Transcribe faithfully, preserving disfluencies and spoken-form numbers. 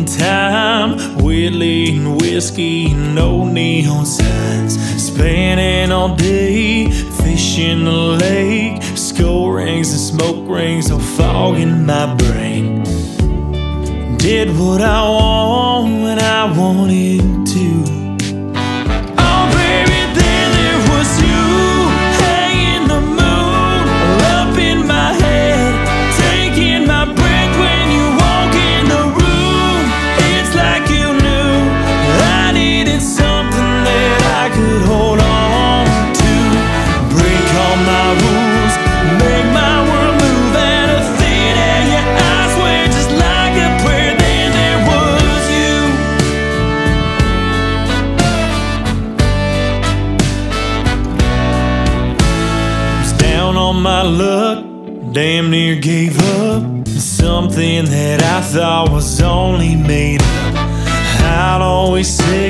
time with leading whiskey, no neon signs. Spending all day fishing the lake, skull rings and smoke rings all fogging my brain. Did what I want when I wanted to. On my luck, damn near gave up something that I thought was only made up. I'd always say